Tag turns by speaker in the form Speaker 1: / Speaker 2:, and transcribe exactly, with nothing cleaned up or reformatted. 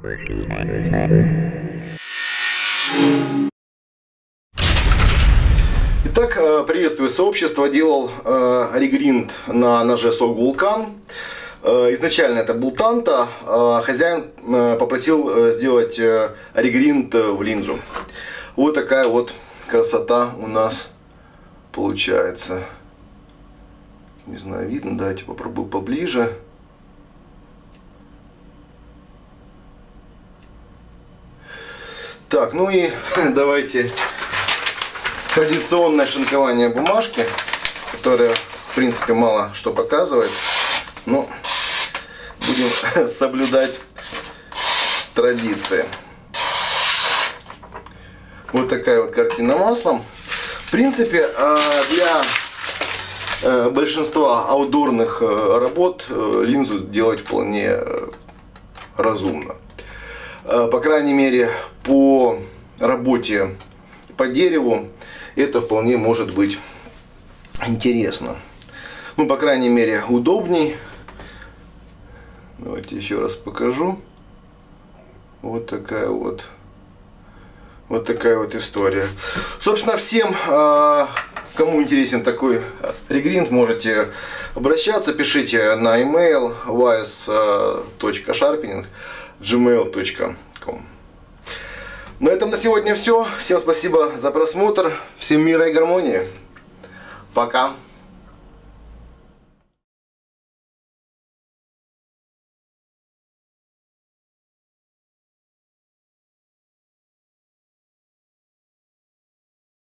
Speaker 1: Итак, приветствую сообщество. Делал э, регринд на ноже сок Vulcan. Э, изначально это был танта. Э, хозяин э, попросил сделать э, регринд в линзу. Вот такая вот красота у нас получается. Не знаю, видно, давайте попробую поближе. Так, ну и давайте традиционное шинкование бумажки, которое в принципе мало что показывает, но будем соблюдать традиции. Вот такая вот картина маслом. В принципе, для большинства аутдорных работ линзу делать вполне разумно. По крайней мере, по работе по дереву это вполне может быть интересно. Ну, по крайней мере, удобней. Давайте еще раз покажу. Вот такая вот. Вот такая вот история. Собственно, всем, кому интересен такой регринд, можете обращаться. Пишите на email вайс точка шарпенинг собака джимейл точка ком. На этом на сегодня все. Всем спасибо за просмотр. Всем мира и гармонии. Пока.